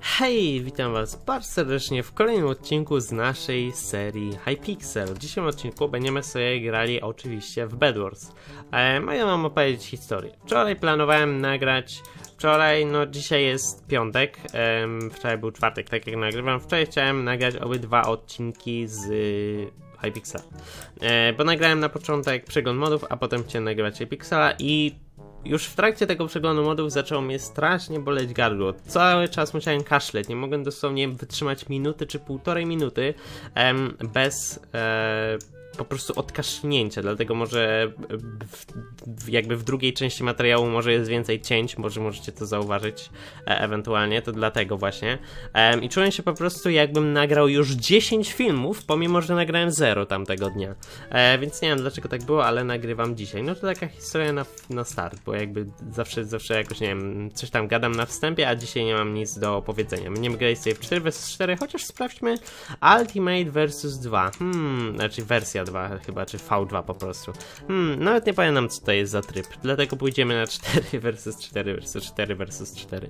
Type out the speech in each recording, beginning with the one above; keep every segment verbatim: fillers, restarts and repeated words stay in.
Hej, witam was bardzo serdecznie w kolejnym odcinku z naszej serii Hypixel. W dzisiejszym odcinku będziemy sobie grali oczywiście w Bed Wars. Ehm, a ja mam opowiedzieć historię. Wczoraj planowałem nagrać, wczoraj, no dzisiaj jest piątek, ehm, wczoraj był czwartek, tak jak nagrywam. Wczoraj chciałem nagrać obydwa odcinki z y, Hypixela. E, bo nagrałem na początek przegląd modów, a potem chciałem nagrywać Hypixela i już w trakcie tego przeglądu modów zaczęło mnie strasznie boleć gardło. Cały czas musiałem kaszleć, nie mogłem dosłownie wytrzymać minuty czy półtorej minuty em, bez e, po prostu odkaszlnięcia, dlatego może w, w, jakby w drugiej części materiału może jest więcej cięć, może możecie to zauważyć e, ewentualnie, to dlatego właśnie. E, I czułem się po prostu jakbym nagrał już dziesięć filmów, pomimo że nagrałem zero tamtego dnia. E, więc nie wiem dlaczego tak było, ale nagrywam dzisiaj. No to taka historia na, na start, bo jakby zawsze, zawsze jakoś, nie wiem, coś tam gadam na wstępie, a dzisiaj nie mam nic do powiedzenia. Będziemy grać sobie w cztery versus cztery, chociaż sprawdźmy Ultimate versus dwa. Hmm, znaczy wersja dwa chyba, czy V dwa po prostu. Hmm, nawet nie pamiętam co to jest za tryb, dlatego pójdziemy na cztery versus cztery versus cztery versus cztery.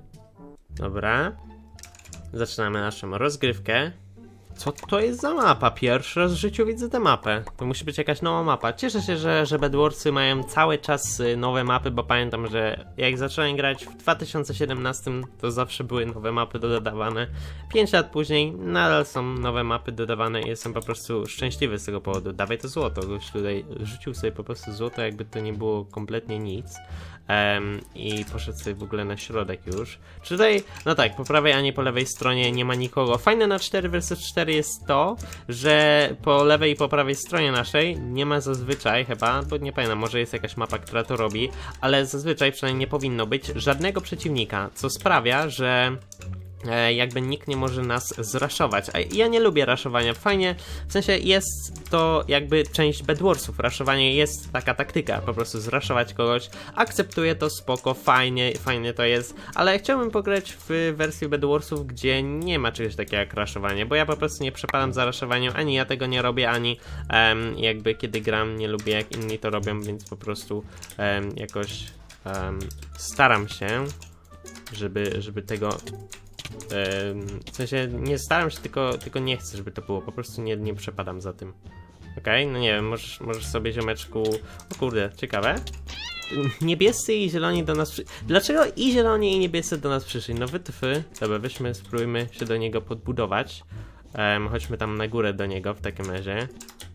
Dobra. Zaczynamy naszą rozgrywkę. Co to jest za mapa? Pierwszy raz w życiu widzę tę mapę. To musi być jakaś nowa mapa. Cieszę się, że, że Bed Warsy mają cały czas nowe mapy, bo pamiętam, że jak zacząłem grać w dwa tysiące siedemnastym, to zawsze były nowe mapy dodawane. pięć lat później nadal są nowe mapy dodawane i jestem po prostu szczęśliwy z tego powodu. Dawaj to złoto. Goś tutaj rzucił sobie po prostu złoto, jakby to nie było kompletnie nic. Um, I poszedł sobie w ogóle na środek już. Czy tutaj, no tak, po prawej, a nie po lewej stronie nie ma nikogo. Fajne na cztery versus cztery jest to, że po lewej i po prawej stronie naszej nie ma zazwyczaj chyba, bo nie pamiętam, może jest jakaś mapa, która to robi, ale zazwyczaj przynajmniej nie powinno być żadnego przeciwnika, co sprawia, że E, jakby nikt nie może nas zraszować. A ja nie lubię raszowania. Fajnie, w sensie jest to jakby część Bed Warsów. Raszowanie jest taka taktyka, po prostu zraszować kogoś. Akceptuję to, spoko, fajnie, fajnie to jest, ale chciałbym pograć w wersji Bed Warsów, gdzie nie ma czegoś takiego jak raszowanie, bo ja po prostu nie przepadam za raszowaniem, ani ja tego nie robię, ani um, jakby kiedy gram nie lubię jak inni to robią, więc po prostu um, jakoś um, staram się, żeby, żeby tego w sensie nie staram się, tylko, tylko nie chcę, żeby to było. Po prostu nie, nie przepadam za tym. Okej, okay? No nie wiem, możesz, możesz sobie, ziomeczku... O kurde, ciekawe. Niebiescy i zieloni do nas przy... Dlaczego i zieloni i niebiescy do nas przyszli? No wytwy. Dobra, weźmy, spróbujmy się do niego podbudować. Um, chodźmy tam na górę do niego w takim razie.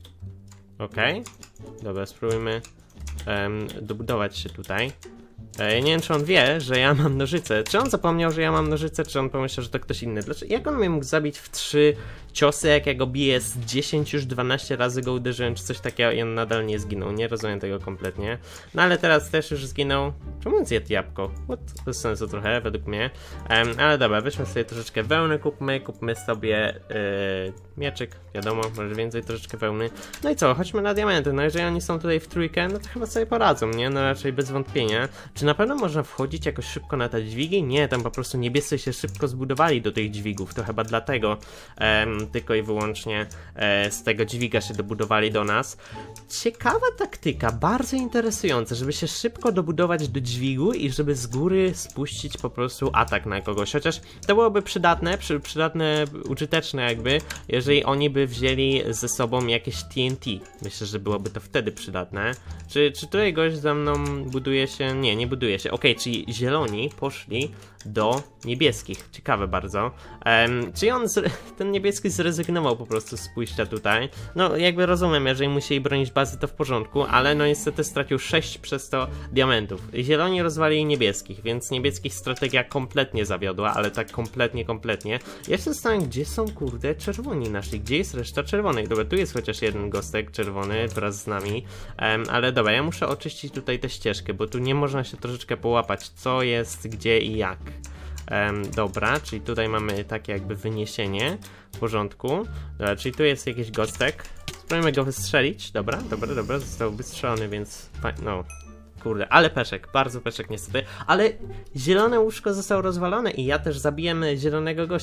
Okej. Okay. Dobra, spróbujmy um, dobudować się tutaj. Ja nie wiem, czy on wie, że ja mam nożyce. Czy on zapomniał, że ja mam nożyce, czy on pomyślał, że to ktoś inny? Dlaczego? Jak on mnie mógł zabić w trzy ciosy, jak ja go biję z dziesięć, już dwanaście razy go uderzyłem, czy coś takiego i on nadal nie zginął? Nie rozumiem tego kompletnie. No ale teraz też już zginął. Czemu on zjadł jabłko? What? Bez sensu trochę, według mnie. Um, ale dobra, weźmy sobie troszeczkę wełny, kupmy, kupmy sobie yy, mieczyk, wiadomo, może więcej troszeczkę wełny. No i co, chodźmy na diamenty. No jeżeli oni są tutaj w trójkę, no to chyba sobie poradzą, nie? No raczej bez wątpienia. Czy na pewno można wchodzić jakoś szybko na te dźwigi? Nie, tam po prostu niebiescy się szybko zbudowali do tych dźwigów, to chyba dlatego um, tylko i wyłącznie e, z tego dźwiga się dobudowali do nas. Ciekawa taktyka, bardzo interesująca, żeby się szybko dobudować do dźwigu i żeby z góry spuścić po prostu atak na kogoś, chociaż to byłoby przydatne, przy, przydatne, użyteczne jakby, jeżeli oni by wzięli ze sobą jakieś T N T. Myślę, że byłoby to wtedy przydatne. Czy, czy tutaj gość za mną buduje się? Nie, nie buduje się. Okej, okay, czyli zieloni poszli do niebieskich. Ciekawe bardzo. Um, czyli on, ten niebieski zrezygnował po prostu z pójścia tutaj. No jakby rozumiem, jeżeli musieli bronić bazy, to w porządku, ale no niestety stracił sześć przez to diamentów. Zieloni rozwalili niebieskich, więc niebieskich strategia kompletnie zawiodła, ale tak kompletnie, kompletnie. Ja się zastanawiam, gdzie są kurde czerwoni nasi, gdzie jest reszta czerwonych. Dobra, tu jest chociaż jeden gostek czerwony wraz z nami, um, ale dobra, ja muszę oczyścić tutaj tę ścieżkę, bo tu nie można się troszeczkę połapać, co jest, gdzie i jak. Um, dobra, czyli tutaj mamy takie jakby wyniesienie w porządku. Dobra, czyli tu jest jakiś gostek. Spróbujmy go wystrzelić. Dobra, dobra, dobra, został wystrzelony, więc no, kurde, ale peszek, bardzo peszek niestety. Ale zielone łóżko zostało rozwalone i ja też zabiłem zielonego gościa.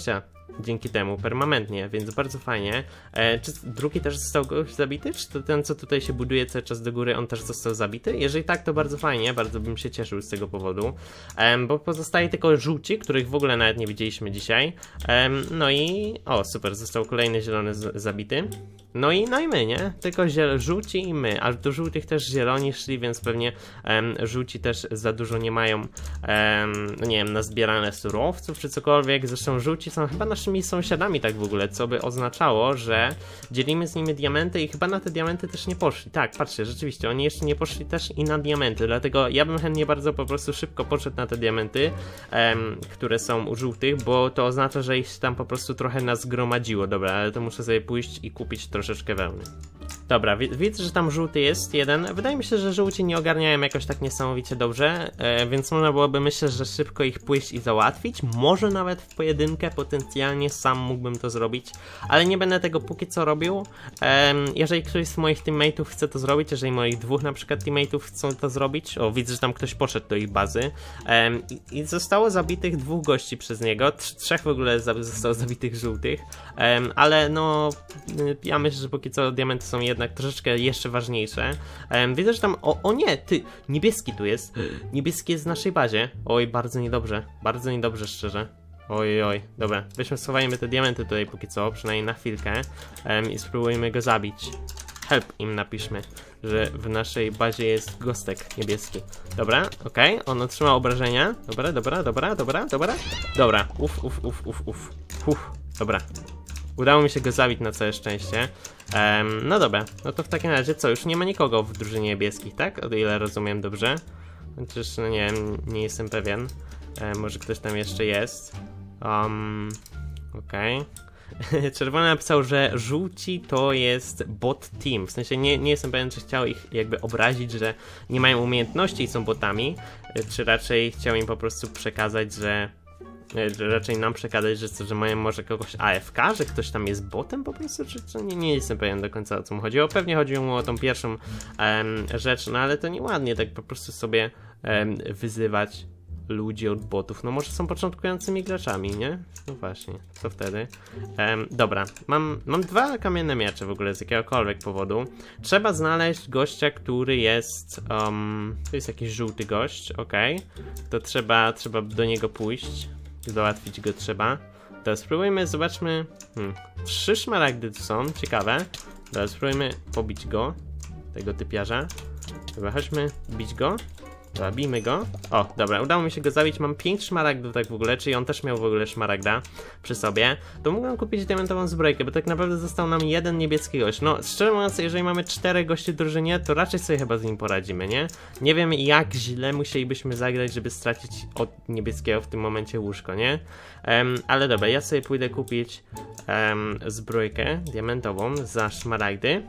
dzięki temu permanentnie, więc bardzo fajnie. E, czy drugi też został goś zabity? Czy to ten, co tutaj się buduje cały czas do góry, on też został zabity? Jeżeli tak, to bardzo fajnie, bardzo bym się cieszył z tego powodu. E, bo pozostaje tylko żółci, których w ogóle nawet nie widzieliśmy dzisiaj. E, no i... O, super, został kolejny zielony z, zabity. No i, no i my, nie? Tylko ziel- żółci i my, a do żółtych też zieloni szli, więc pewnie em, żółci też za dużo nie mają, em, no nie wiem, nazbierane surowców czy cokolwiek. Zresztą żółci są chyba naszymi sąsiadami tak w ogóle, co by oznaczało, że dzielimy z nimi diamenty i chyba na te diamenty też nie poszli. Tak, patrzcie, rzeczywiście, oni jeszcze nie poszli też i na diamenty, dlatego ja bym chętnie bardzo po prostu szybko poszedł na te diamenty, em, które są u żółtych, bo to oznacza, że ich tam po prostu trochę nas zgromadziło. Dobra, ale to muszę sobie pójść i kupić troszeczkę wełny. Dobra, widzę, że tam żółty jest jeden. Wydaje mi się, że żółci nie ogarniają jakoś tak niesamowicie dobrze, e, więc można byłoby, myślę, że szybko ich pójść i załatwić. Może nawet w pojedynkę potencjalnie sam mógłbym to zrobić, ale nie będę tego póki co robił. E, jeżeli ktoś z moich teammateów chce to zrobić, jeżeli moich dwóch na przykład teammateów chcą to zrobić, o, widzę, że tam ktoś poszedł do ich bazy e, i, i zostało zabitych dwóch gości przez niego, Trz trzech w ogóle za zostało zabitych żółtych, e, ale no, ja myślę, że póki co diamenty są jednak troszeczkę jeszcze ważniejsze. Um, widzę, że tam... O, o nie, ty! Niebieski tu jest. Niebieski jest w naszej bazie. Oj, bardzo niedobrze. Bardzo niedobrze, szczerze. Oj, oj. Dobra, weźmy, schowajmy te diamenty tutaj póki co, przynajmniej na chwilkę. Um, I spróbujmy go zabić. Help im napiszmy, że w naszej bazie jest gostek niebieski. Dobra, okej. Okay. On otrzymał obrażenia. Dobra, dobra, dobra, dobra, dobra. Dobra, uf, uf, uf, uf, uf. Uf, dobra. Udało mi się go zabić na całe szczęście. Um, no dobra, no to w takim razie co, już nie ma nikogo w drużynie niebieskich, tak? O ile rozumiem dobrze. Chociaż, no nie wiem, nie jestem pewien. Um, może ktoś tam jeszcze jest. Um, Okej. Okay. Czerwony napisał, że żółci to jest bot team. W sensie nie, nie jestem pewien, czy chciał ich jakby obrazić, że nie mają umiejętności i są botami. Czy raczej chciał im po prostu przekazać, że... raczej nam przekazać, że, że mają może kogoś A F K, że ktoś tam jest botem po prostu, czy, czy nie, nie jestem pewien do końca, o co mu chodziło. Pewnie chodziło mu o tą pierwszą um, rzecz, no ale to nieładnie tak po prostu sobie um, wyzywać ludzi od botów. No może są początkującymi graczami, nie? No właśnie, co wtedy? Um, dobra, mam, mam dwa kamienne miecze w ogóle z jakiegokolwiek powodu. Trzeba znaleźć gościa, który jest... Um, to jest jakiś żółty gość, okej. Okay. To trzeba, trzeba do niego pójść. Załatwić go trzeba. Teraz spróbujmy, zobaczmy. Hmm. Trzy szmaragdy tu są, ciekawe. Teraz spróbujmy pobić go. Tego typiarza. Dobra, chodźmy bić go. Dobra, bijmy go. O, dobra, udało mi się go zabić. Mam pięć szmaragdów tak w ogóle, czyli on też miał w ogóle szmaragda przy sobie. To mógłbym kupić diamentową zbrojkę, bo tak naprawdę został nam jeden niebieski gość. No, szczerze mówiąc, jeżeli mamy czterech gości w drużynie, to raczej sobie chyba z nim poradzimy, nie? Nie wiem, jak źle musielibyśmy zagrać, żeby stracić od niebieskiego w tym momencie łóżko, nie? Um, ale dobra, ja sobie pójdę kupić um, zbrojkę diamentową za szmaragdy.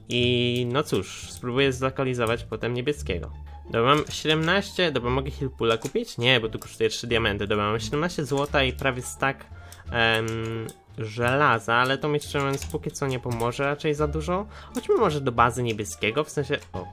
I no cóż, spróbuję zlokalizować potem niebieskiego. Dobra, mam siedemnaście, dobra, mogę Healpoola kupić? Nie, bo tu kosztuje trzy diamenty. Dobra, mam siedemnaście złota i prawie stack um, żelaza, ale to mi szczerze mówiąc póki co nie pomoże raczej za dużo. Chodźmy może do bazy niebieskiego, w sensie... O.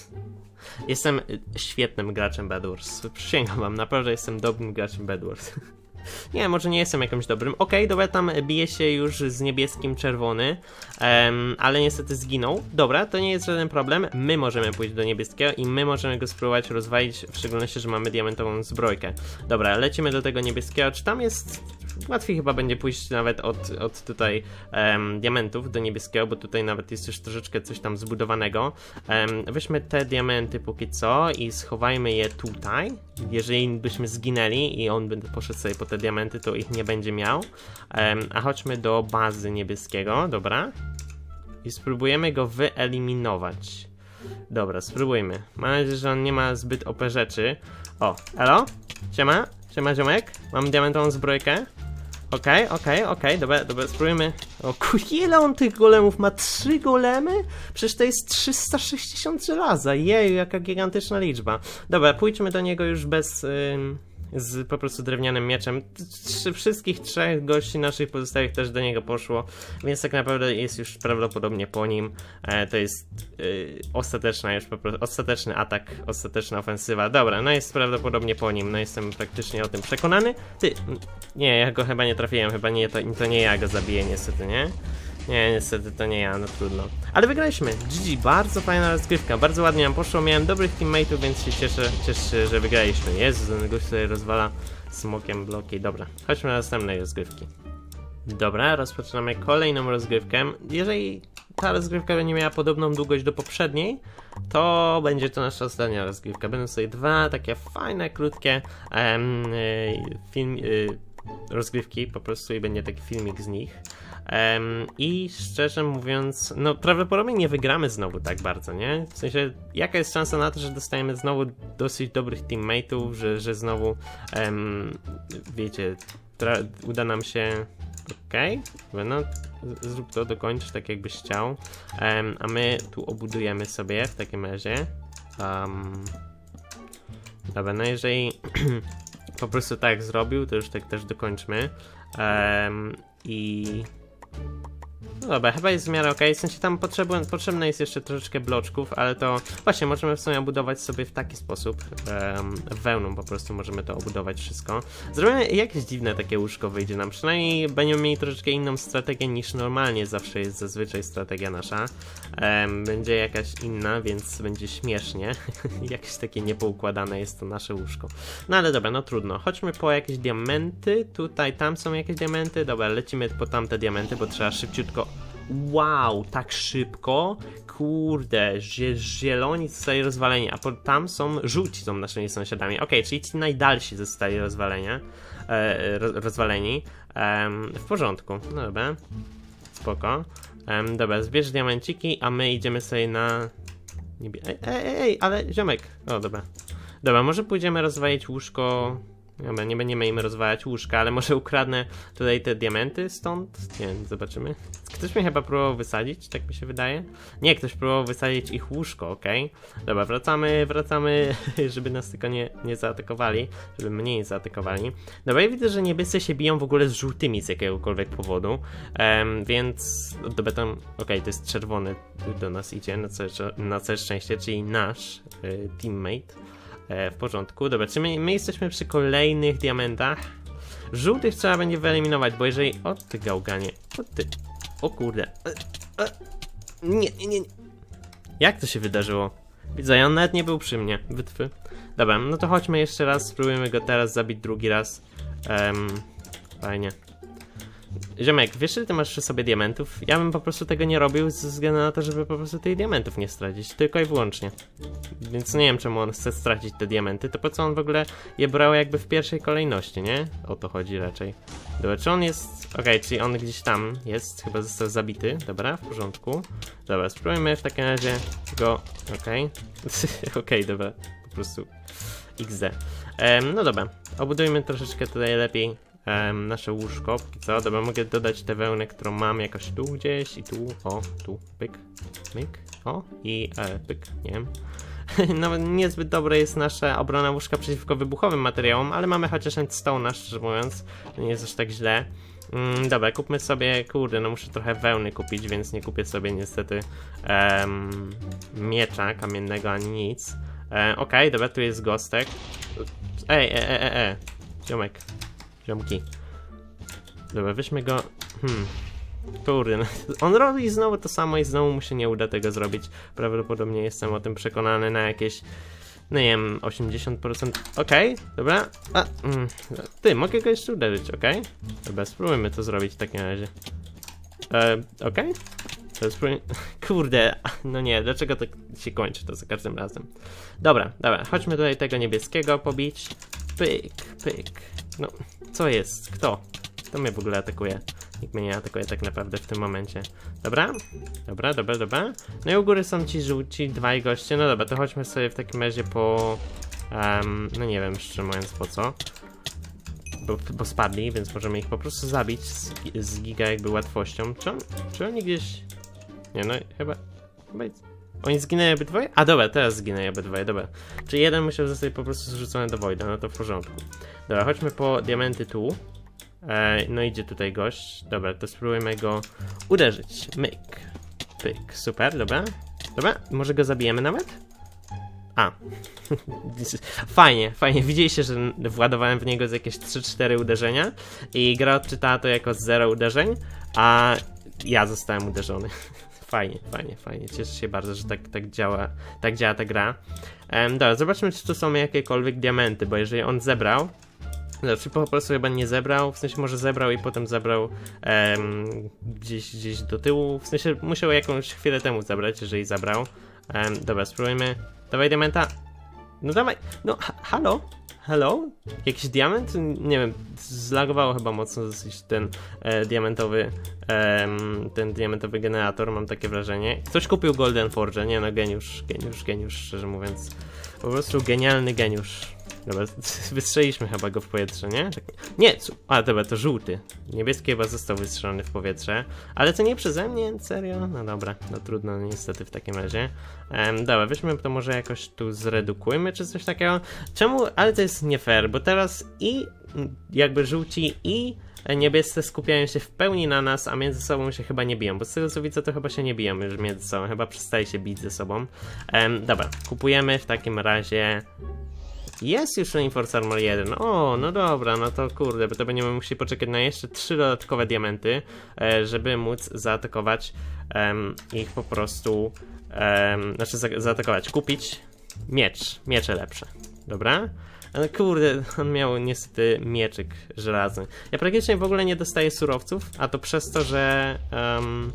Jestem świetnym graczem Bed Wars. Przysięgam wam, naprawdę jestem dobrym graczem Bed Wars. Nie, może nie jestem jakimś dobrym. Okej, okay, dobra, tam bije się już z niebieskim czerwony, um, ale niestety zginął. Dobra, to nie jest żaden problem. My możemy pójść do niebieskiego i my możemy go spróbować rozwalić, w szczególności, że mamy diamentową zbrojkę. Dobra, lecimy do tego niebieskiego. Czy tam jest... Łatwiej chyba będzie pójść nawet od, od tutaj um, diamentów do niebieskiego, bo tutaj nawet jest już troszeczkę coś tam zbudowanego. Um, weźmy te diamenty póki co i schowajmy je tutaj. Jeżeli byśmy zginęli i on by poszedł sobie po te diamenty, to ich nie będzie miał. Um, a chodźmy do bazy niebieskiego, dobra. I spróbujemy go wyeliminować. Dobra, spróbujmy. Mam nadzieję, że on nie ma zbyt O P rzeczy. O, elo? Siema? Siema ziomek? Mam diamentową zbrojkę. Okej, okay, okej, okay, okej, okay. dobra, dobra, spróbujmy. O kur... ile on tych golemów ma? Trzy golemy? Przecież to jest trzysta sześćdziesiąt żelaza. Jeju, jaka gigantyczna liczba. Dobra, pójdźmy do niego już bez... Yy... z po prostu drewnianym mieczem. Trzy, wszystkich trzech gości naszych pozostałych też do niego poszło, więc tak naprawdę jest już prawdopodobnie po nim. E, to jest e, ostateczna już po prostu, ostateczny atak, ostateczna ofensywa. Dobra, no jest prawdopodobnie po nim, no jestem praktycznie o tym przekonany. Ty, nie, ja go chyba nie trafiłem, chyba nie, to, to nie ja go zabiję niestety, nie? Nie, niestety to nie ja, no trudno. Ale wygraliśmy, G G, bardzo fajna rozgrywka, bardzo ładnie nam poszło, miałem dobrych teammateów, więc się cieszę, cieszę, że wygraliśmy. Jezu, ten gość tutaj rozwala smokiem bloki. Dobra, chodźmy na następne rozgrywki. Dobra, rozpoczynamy kolejną rozgrywkę. Jeżeli ta rozgrywka będzie miała podobną długość do poprzedniej, to będzie to nasza ostatnia rozgrywka. Będą sobie dwa takie fajne, krótkie um, film, y, rozgrywki po prostu i będzie taki filmik z nich. Um, I szczerze mówiąc, no prawdopodobnie nie wygramy znowu tak bardzo, nie? W sensie, jaka jest szansa na to, że dostajemy znowu dosyć dobrych teammateów, że, że znowu, um, wiecie, uda nam się... Okej, okay. No zrób to, dokończ tak jakbyś chciał, um, a my tu obudujemy sobie w takim razie. Um, dobra, no jeżeli po prostu tak zrobił, to już tak też dokończmy. Um, I... No dobra, chyba jest w miarę ok, w sensie tam potrzebne, potrzebne jest jeszcze troszeczkę bloczków, ale to właśnie możemy w sumie obudować sobie w taki sposób, um, wełną po prostu możemy to obudować wszystko. Zrobimy jakieś dziwne takie łóżko, wyjdzie nam, przynajmniej będziemy mieli troszeczkę inną strategię niż normalnie zawsze jest zazwyczaj strategia nasza. Um, będzie jakaś inna, więc będzie śmiesznie, jakieś takie niepoukładane jest to nasze łóżko. No ale dobra, no trudno, chodźmy po jakieś diamenty, tutaj, tam są jakieś diamenty, dobra, lecimy po tamte diamenty, bo trzeba szybciutko. Wow, tak szybko, kurde, zieloni zostali rozwaleni, a po, tam są, żółci są naszymi sąsiadami, ok, czyli ci najdalsi zostali rozwalenia, e, roz, rozwaleni, e, w porządku, no dobra, spoko, e, dobra, zbierz diamenciki, a my idziemy sobie na, ej, ej, ej, ale ziomek, o dobra, dobra, może pójdziemy rozwalić łóżko. Dobra, nie będziemy im rozwalać łóżka, ale może ukradnę tutaj te diamenty stąd? Nie wiem, zobaczymy. Ktoś mnie chyba próbował wysadzić, tak mi się wydaje. Nie, ktoś próbował wysadzić ich łóżko, okej. Okay. Dobra, wracamy, wracamy, żeby nas tylko nie, nie zaatakowali, żeby mnie nie zaatakowali. Dobra, ja widzę, że niebiescy się biją w ogóle z żółtymi z jakiegokolwiek powodu, um, więc dobra, tam, okej, okay, to jest czerwony, do nas idzie, na całe, na całe szczęście, czyli nasz y, teammate. W porządku, dobra, czy my, my jesteśmy przy kolejnych diamentach? Żółtych trzeba będzie wyeliminować, bo jeżeli... O ty gałganie, o ty... O kurde... E, e, nie, nie, nie... Jak to się wydarzyło? Widzę, on nawet nie był przy mnie, wytwy. Dobra, no to chodźmy jeszcze raz, spróbujemy go teraz zabić drugi raz. Um, fajnie. Ziomek, wiesz, że ty masz przy sobie diamentów? Ja bym po prostu tego nie robił ze względu na to, żeby po prostu tych diamentów nie stracić, tylko i wyłącznie. Więc nie wiem, czemu on chce stracić te diamenty, to po co on w ogóle je brał jakby w pierwszej kolejności, nie? O to chodzi raczej. Dobra, czy on jest... Okej, okay, czyli on gdzieś tam jest, chyba został zabity, dobra, w porządku. Dobra, spróbujmy w takim razie go... Okej. Okay. Okej, okay, dobra, po prostu iks de. Um, no dobra, obudujmy troszeczkę tutaj lepiej Um, nasze łóżko, co? Dobra, mogę dodać tę wełnę, którą mam jakoś tu gdzieś i tu, o, tu, pyk, pyk, o i e, pyk, nie wiem. No niezbyt dobre jest nasza obrona łóżka przeciwko wybuchowym materiałom, ale mamy chociaż endstone'a, szczerze mówiąc, to nie jest aż tak źle. Mm, dobra, kupmy sobie, kurde, no muszę trochę wełny kupić, więc nie kupię sobie niestety um, miecza kamiennego ani nic. E, Okej, okay, dobra, tu jest gostek. Ej, e, e, e, e, ziomek. Ziomki. Dobra, weźmy go. Hmm. Kurde, no. On robi znowu to samo i znowu mu się nie uda tego zrobić. Prawdopodobnie jestem o tym przekonany na jakieś, no nie wiem, osiemdziesiąt procent. Okej, okay, dobra. A, mm. Ty, mogę go jeszcze uderzyć, okej? Okay? Dobra, spróbujmy to zrobić w takim razie. E, okej? Okay? Spróbujmy... Kurde, no nie, dlaczego to się kończy to za każdym razem? Dobra, dobra, chodźmy tutaj tego niebieskiego pobić. Pyk, pyk. No, co jest? Kto? Kto mnie w ogóle atakuje? Nikt mnie nie atakuje tak naprawdę w tym momencie. Dobra? Dobra, dobra, dobra. No i u góry są ci żółci, dwaj goście. No dobra, to chodźmy sobie w takim razie po... Um, no nie wiem, szczerze mówiąc po co. Bo, bo spadli, więc możemy ich po prostu zabić z, z giga jakby łatwością. Czy, on, czy oni gdzieś... Nie no, chyba... chyba jest... Oni zginęli obydwoje? A dobra, teraz zginęli obydwoje, dobra. Czyli jeden musiał zostać po prostu zrzucony do Voida, no to w porządku. Dobra, chodźmy po diamenty tu. E, no idzie tutaj gość. Dobra, to spróbujmy go uderzyć. Myk. Pyk. Super, dobra. Dobra, może go zabijemy nawet? A. Fajnie, fajnie. Widzieliście, że władowałem w niego z jakieś trzy cztery uderzenia i gra odczytała to jako zero uderzeń, a ja zostałem uderzony. Fajnie, fajnie, fajnie. Cieszę się bardzo, że tak, tak działa, tak działa ta gra. Um, dobra, zobaczmy, czy tu są jakiekolwiek diamenty, bo jeżeli on zebrał, znaczy po prostu chyba nie zebrał, w sensie może zebrał i potem zebrał um, gdzieś, gdzieś do tyłu, w sensie musiał jakąś chwilę temu zebrać, jeżeli zabrał. Um, dobra, spróbujmy. Dawaj diamenta. No dawaj, no ha halo? Hello? Jakiś diament? Nie wiem, zlagowało chyba mocno dosyć ten e, diamentowy e, ten diamentowy generator, mam takie wrażenie. Ktoś kupił Golden Forge, nie no, geniusz, geniusz, geniusz, szczerze mówiąc. Po prostu genialny geniusz. Dobra, wystrzeliśmy chyba go w powietrze, nie? Tak. Nie, a dobra, to żółty. Niebieski chyba został wystrzelony w powietrze. Ale to nie przeze mnie, serio? No dobra, no trudno niestety w takim razie. Um, dobra, weźmy to może jakoś tu zredukujmy, czy coś takiego. Czemu? Ale to jest nie fair, bo teraz i jakby żółci i niebiescy skupiają się w pełni na nas, a między sobą się chyba nie biją, bo z tego co widzę to chyba się nie biją już między sobą, chyba przestaje się bić ze sobą. Um, dobra, kupujemy w takim razie... Jest już Reinforce Armor jeden. O, no dobra, no to kurde, bo to będziemy musieli poczekać na jeszcze trzy dodatkowe diamenty, e, żeby móc zaatakować um, ich po prostu, um, znaczy za zaatakować, kupić miecz, miecze lepsze, dobra? Ale kurde, on miał niestety mieczyk żelazny. Ja praktycznie w ogóle nie dostaję surowców, a to przez to, że... Um...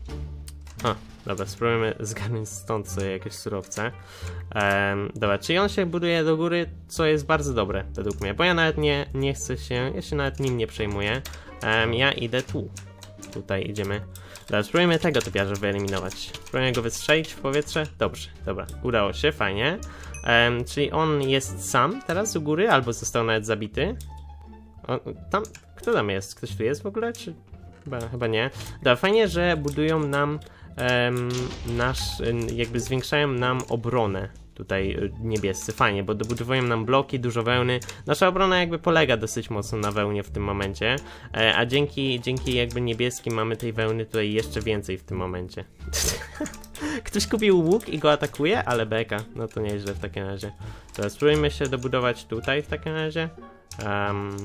O, dobra, spróbujemy zgarnąć stąd sobie jakieś surowce. Um, dobra, czyli on się buduje do góry, co jest bardzo dobre według mnie, bo ja nawet nie, nie chcę się, ja się nawet nim nie przejmuję. Um, ja idę tu. Tutaj idziemy. Dobra, spróbujemy tego typiarza wyeliminować. Spróbujemy go wystrzelić w powietrze. Dobrze, dobra, udało się, fajnie. Um, czyli on jest sam teraz u góry, albo został nawet zabity. O, tam, kto tam jest? Ktoś tu jest w ogóle, czy... Chyba, chyba nie. Dobra, fajnie, że budują nam um, nasz, jakby zwiększają nam obronę tutaj niebiescy. Fajnie, bo dobudowują nam bloki, dużo wełny. Nasza obrona jakby polega dosyć mocno na wełnie w tym momencie, e, a dzięki, dzięki jakby niebieskim mamy tej wełny tutaj jeszcze więcej w tym momencie. Ktoś kupił łuk i go atakuje, ale beka. No to nieźle w takim razie. Teraz spróbujmy się dobudować tutaj w takim razie. Um,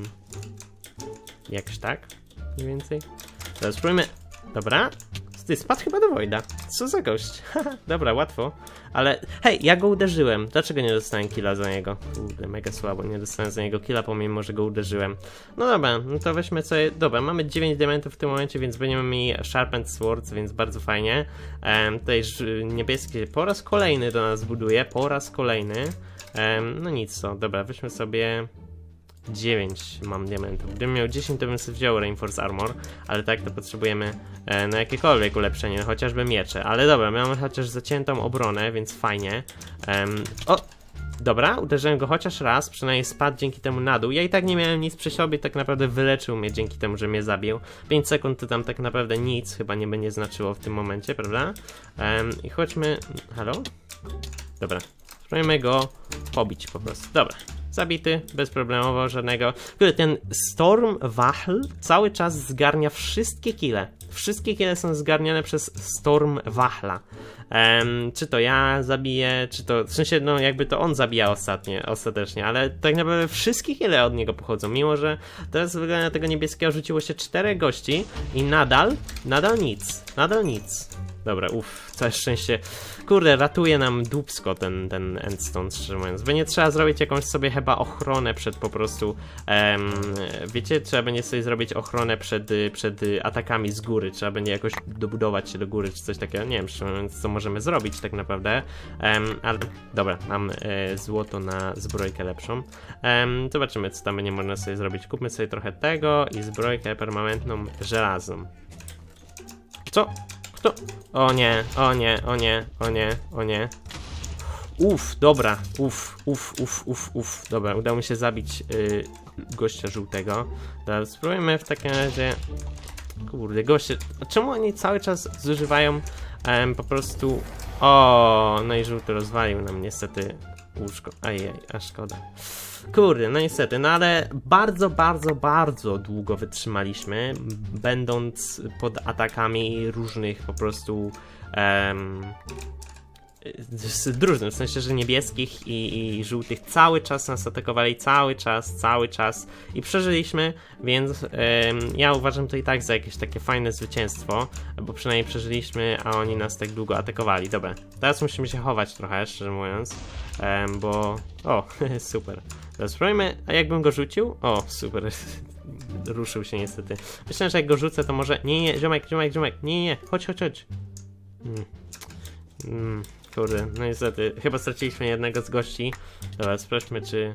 jakoś tak, mniej więcej. Teraz spróbujmy. Dobra. Ty spadł chyba do Voida. Co za gość. Dobra, łatwo. Ale hej, ja go uderzyłem. Dlaczego nie dostałem killa za niego? Kurde, mega słabo. Nie dostałem za niego killa, pomimo że go uderzyłem. No dobra, no to weźmy sobie... Dobra, mamy dziewięć diamentów w tym momencie, więc będziemy mieli Sharpened Swords, więc bardzo fajnie. Um, tutaj niebieskie po raz kolejny do nas buduje. Po raz kolejny. Um, no nic co. Dobra, weźmy sobie... dziewięć mam diamentów. Gdybym miał dziesięć, to bym sobie wziął Reinforce Armor, ale tak to potrzebujemy e, na jakiekolwiek ulepszenie, no, chociażby miecze. Ale dobra, mamy chociaż zaciętą obronę, więc fajnie. Um, o! Dobra, uderzyłem go chociaż raz, przynajmniej spadł dzięki temu na dół. Ja i tak nie miałem nic przy sobie, tak naprawdę wyleczył mnie dzięki temu, że mnie zabił. pięć sekund to tam tak naprawdę nic chyba nie będzie znaczyło w tym momencie, prawda? Um, I chodźmy... Halo? Dobra, spróbujmy go pobić po prostu. Dobra. Zabity, bezproblemowo, żadnego. Ten Storm Wahl cały czas zgarnia wszystkie kile. Wszystkie kile są zgarniane przez Storm Wahla. Um, czy to ja zabiję, czy to... W sensie, no jakby to on zabija ostatnie, ostatecznie, ale tak naprawdę wszystkie kile od niego pochodzą, mimo że teraz wygląda na tego niebieskiego rzuciło się czterech gości i nadal, nadal nic, nadal nic. Dobra, uff, całe szczęście. Kurde, ratuje nam dupsko ten, ten endstone, szczerze mówiąc. By nie trzeba zrobić jakąś sobie chyba ochronę przed po prostu... Um, wiecie, trzeba będzie sobie zrobić ochronę przed, przed atakami z góry. Trzeba będzie jakoś dobudować się do góry, czy coś takiego. Nie wiem, szczerze mówiąc, co możemy zrobić tak naprawdę. Um, ale dobra, mam e, złoto na zbrojkę lepszą. Um, zobaczymy, co tam będzie można sobie zrobić. Kupmy sobie trochę tego i zbrojkę permanentną żelazną. Co? Kto? O nie, o nie, o nie, o nie, o nie. Uff, dobra, uff, uff, uff, uff, uff. Dobra, udało mi się zabić yy, gościa żółtego. Dobra, spróbujmy w takim razie... Kurde, goście... Czemu oni cały czas zużywają um, po prostu... O, no i żółty rozwalił nam niestety łóżko. Ajej, a szkoda. Kurde, no niestety, no ale bardzo, bardzo, bardzo długo wytrzymaliśmy, będąc pod atakami różnych po prostu um, z drużyn, w sensie, że niebieskich i, i żółtych cały czas nas atakowali, cały czas, cały czas i przeżyliśmy, więc um, ja uważam to i tak za jakieś takie fajne zwycięstwo, bo przynajmniej przeżyliśmy, a oni nas tak długo atakowali. Dobra, teraz musimy się chować trochę, szczerze mówiąc, um, bo... O, super. Teraz spróbujmy, a jakbym go rzucił? O, super. Ruszył się niestety. Myślę, że jak go rzucę, to może... Nie, nie, ziomek, ziomek, ziomek, nie, nie, chodź, chodź, chodź. Mm. Mm. Kurde, no niestety, chyba straciliśmy jednego z gości. Dobra, sprawdźmy czy...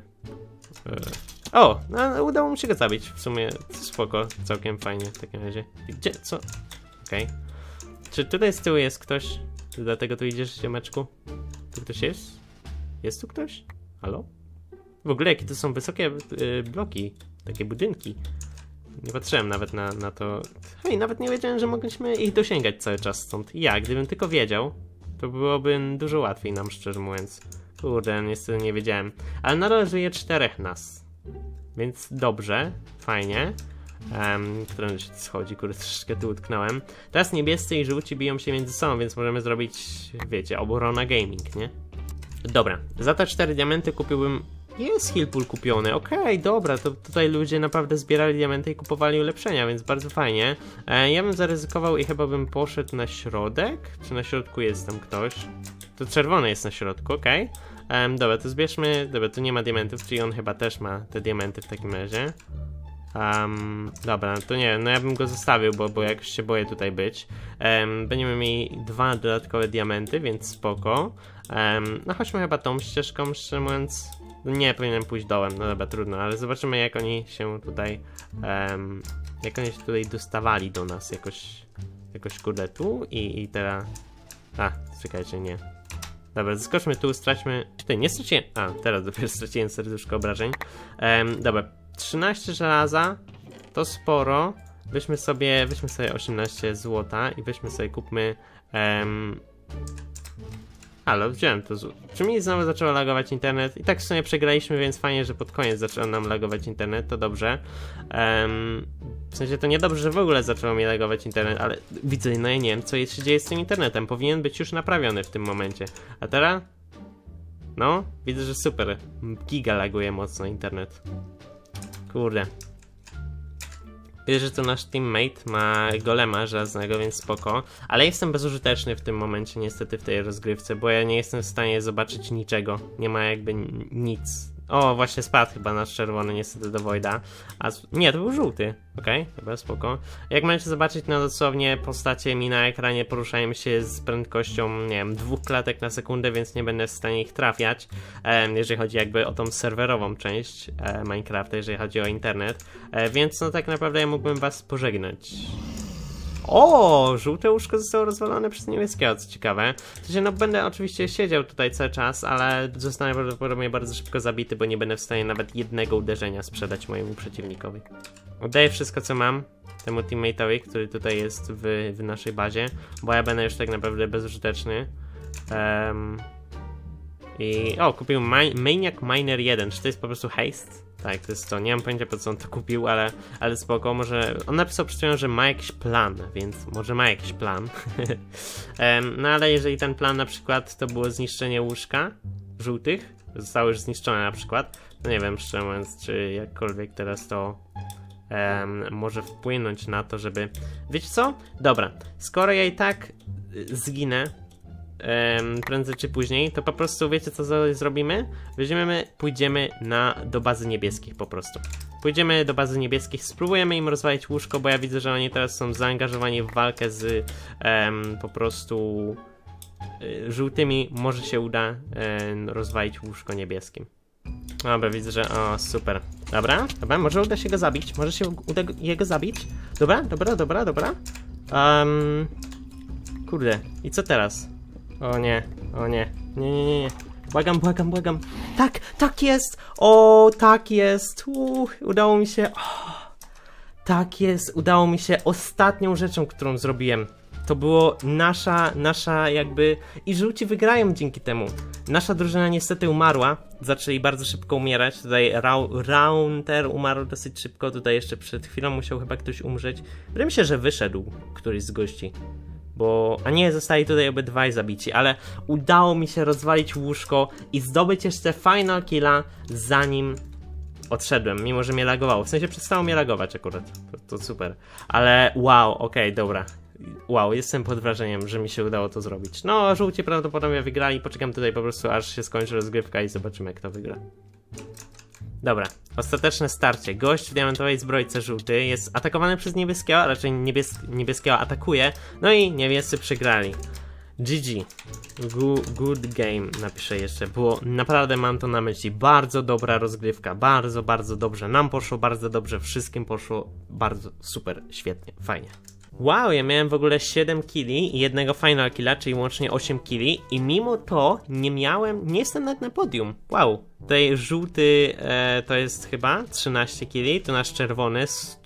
O, no, udało mi się go zabić, w sumie spoko, całkiem fajnie w takim razie. Gdzie, co? Okej. Okay. Czy tutaj z tyłu jest ktoś? Dlatego tu idziesz, ziomeczku? Tu ktoś jest? Jest tu ktoś? Halo? W ogóle jakie to są wysokie yy, bloki, takie budynki. Nie patrzyłem nawet na, na to. Hej, nawet nie wiedziałem, że mogliśmy ich dosięgać cały czas stąd. Ja, gdybym tylko wiedział, to byłoby dużo łatwiej nam, szczerze mówiąc. Kurde, niestety nie wiedziałem. Ale nadal żyje czterech nas. Więc dobrze, fajnie. Um, który się schodzi, kurde, troszeczkę tu utknąłem. Teraz niebiescy i żółci biją się między sobą, więc możemy zrobić, wiecie, obrona gaming, nie? Dobra, za te cztery diamenty kupiłbym... Jest Healpool kupiony, okej, okay, dobra, to tutaj ludzie naprawdę zbierali diamenty i kupowali ulepszenia, więc bardzo fajnie. E, ja bym zaryzykował i chyba bym poszedł na środek. Czy na środku jest tam ktoś? To czerwony jest na środku, okej. Okay. E, dobra, to zbierzmy, dobra, tu nie ma diamentów, czyli on chyba też ma te diamenty w takim razie. Um, dobra, to nie, no ja bym go zostawił, bo, bo jakoś się boję tutaj być. Um, będziemy mieli dwa dodatkowe diamenty, więc spoko. Um, no chodźmy chyba tą ścieżką, szczerze mówiąc. Nie, powinienem pójść dołem, no dobra, trudno, ale zobaczymy jak oni się tutaj, um, jak oni się tutaj dostawali do nas, jakoś, jakoś kurde tu i, i teraz, a, czekajcie, nie. Dobra, zaskoczmy tu, straćmy, tutaj nie straciłem, a, teraz dopiero straciłem serduszko obrażeń. Um, dobra, trzynaście żelaza, to sporo, weźmy sobie, weźmy sobie osiemnaście złota i weźmy sobie, kupmy, um, halo, wziąłem to z... Czy mi znowu zaczęło lagować internet? I tak w sumie przegraliśmy, więc fajnie, że pod koniec zaczął nam lagować internet, to dobrze. Um, w sensie to niedobrze, że w ogóle zaczęło mi lagować internet, ale widzę, no ja nie wiem, co się dzieje z tym internetem. Powinien być już naprawiony w tym momencie. A teraz? No, widzę, że super. Giga laguje mocno internet. Kurde. Wiesz, że to nasz teammate ma golema żelaznego, więc spoko. Ale jestem bezużyteczny w tym momencie niestety w tej rozgrywce, bo ja nie jestem w stanie zobaczyć niczego. Nie ma jakby nic. O, właśnie spadł chyba nasz czerwony niestety do Voida. A nie, to był żółty. Okej, okay, dobra, spoko. Jak możecie zobaczyć, no dosłownie postacie mi na ekranie poruszają się z prędkością, nie wiem, dwóch klatek na sekundę, więc nie będę w stanie ich trafiać, e, jeżeli chodzi jakby o tą serwerową część e, Minecrafta, jeżeli chodzi o internet. E, więc no tak naprawdę ja mógłbym was pożegnać. O, żółte łóżko zostało rozwalone przez niebieskie, co ciekawe. W sensie, no będę oczywiście siedział tutaj cały czas, ale zostanę prawdopodobnie bardzo szybko zabity, bo nie będę w stanie nawet jednego uderzenia sprzedać mojemu przeciwnikowi. Oddaję wszystko, co mam temu teammate'owi, który tutaj jest w, w naszej bazie, bo ja będę już tak naprawdę bezużyteczny. Um, I... O, kupił Maniac Miner jeden, czy to jest po prostu haste? Tak, to jest to. Nie mam pojęcia, po co on to kupił, ale, ale spoko, może... On napisał przed chwilą, że ma jakiś plan, więc może ma jakiś plan. um, no ale jeżeli ten plan na przykład to było zniszczenie łóżka żółtych, zostało już zniszczone na przykład, no nie wiem, szczerze mówiąc, czy jakkolwiek teraz to um, może wpłynąć na to, żeby... Wiecie co? Dobra, skoro ja i tak zginę, Um, prędzej czy później, to po prostu wiecie co zrobimy? Weźmiemy, pójdziemy na, do bazy niebieskich po prostu. Pójdziemy do bazy niebieskich, spróbujemy im rozwalić łóżko, bo ja widzę, że oni teraz są zaangażowani w walkę z um, po prostu y, żółtymi. Może się uda um, rozwalić łóżko niebieskim. Dobra, widzę, że... O, super. Dobra, dobra, może uda się go zabić. Może się uda jego zabić. Dobra, dobra, dobra, dobra. Um, kurde, i co teraz? O nie, o nie, nie, nie, nie, nie. Błagam, błagam, błagam. Tak, tak jest. O, tak jest. Uuu, udało mi się. O, tak jest, udało mi się. Ostatnią rzeczą, którą zrobiłem. to było nasza, nasza jakby... I żółci wygrają dzięki temu. Nasza drużyna niestety umarła, zaczęli bardzo szybko umierać, tutaj Raunter umarł dosyć szybko, tutaj jeszcze przed chwilą musiał chyba ktoś umrzeć. Wydaje mi się, że wyszedł któryś z gości. Bo, a nie, zostali tutaj obydwaj zabici, ale udało mi się rozwalić łóżko i zdobyć jeszcze final killa, zanim odszedłem, mimo że mnie lagowało. W sensie przestało mnie lagować akurat, to, to super. Ale wow, okej, okay, dobra. Wow, jestem pod wrażeniem, że mi się udało to zrobić. No, żółci prawdopodobnie wygrali, poczekam tutaj po prostu aż się skończy rozgrywka i zobaczymy, kto wygra. Dobra, ostateczne starcie. Gość w diamentowej zbrojce żółty jest atakowany przez niebieskiego, a raczej niebies niebieskiego atakuje. No i niebiescy przegrali. G G. Good, good game, napiszę jeszcze. Było, naprawdę mam to na myśli. Bardzo dobra rozgrywka. Bardzo, bardzo dobrze. Nam poszło bardzo dobrze. Wszystkim poszło bardzo super, świetnie, fajnie. Wow, ja miałem w ogóle siedem killi i jednego final killa, czyli łącznie osiem killi i mimo to nie miałem, nie jestem nawet na podium. Wow, tutaj żółty e, to jest chyba trzynaście killi, to nasz czerwony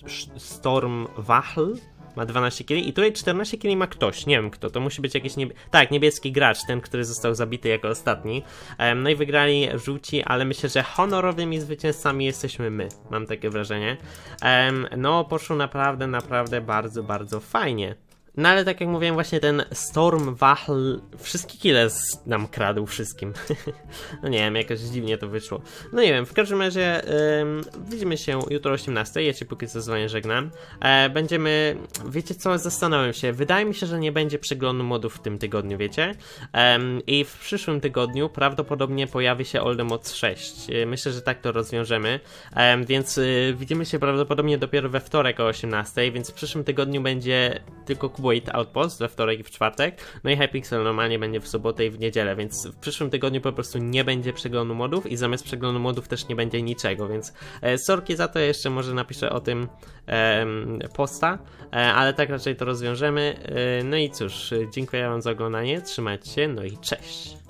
Storm Wahl ma dwanaście killi i tutaj czternaście killi ma ktoś, nie wiem kto, to musi być jakiś niebie... tak, niebieski gracz, ten, który został zabity jako ostatni. Um, no i wygrali żółci, ale myślę, że honorowymi zwycięzcami jesteśmy my, mam takie wrażenie. Um, no, poszło naprawdę, naprawdę bardzo, bardzo fajnie. No ale tak jak mówiłem, właśnie ten Storm Wahl wszystkie kile nam kradł wszystkim. No nie wiem, jakoś dziwnie to wyszło. No nie wiem, w każdym razie ym, widzimy się jutro o osiemnastej. Ja cię póki co z wami żegnam. E, będziemy, wiecie co, zastanawiam się. Wydaje mi się, że nie będzie przeglądu modów w tym tygodniu, wiecie? Um, I w przyszłym tygodniu prawdopodobnie pojawi się Oldemod sześć. Myślę, że tak to rozwiążemy. Um, więc y, widzimy się prawdopodobnie dopiero we wtorek o osiemnastej, więc w przyszłym tygodniu będzie tylko Kuboid Outpost we wtorek i w czwartek, no i Hypixel normalnie będzie w sobotę i w niedzielę, więc w przyszłym tygodniu po prostu nie będzie przeglądu modów i zamiast przeglądu modów też nie będzie niczego, więc e, sorki za to, jeszcze może napiszę o tym e, posta, e, ale tak raczej to rozwiążemy. E, no i cóż, dziękuję wam za oglądanie, trzymajcie się, no i cześć!